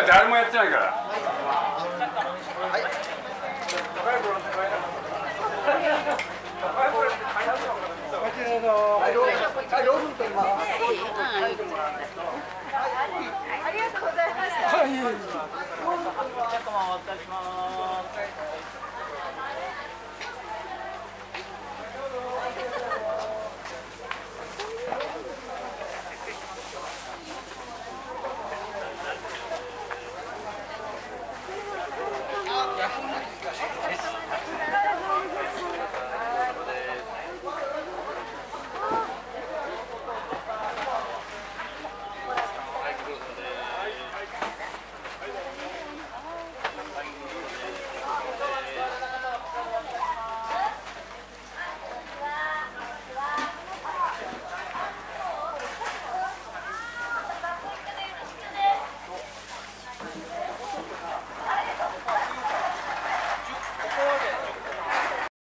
誰もやってないから。 はい。ロールと言います。 ありがとうございました。 はい。 ちょっとお渡しします。 休みですかね。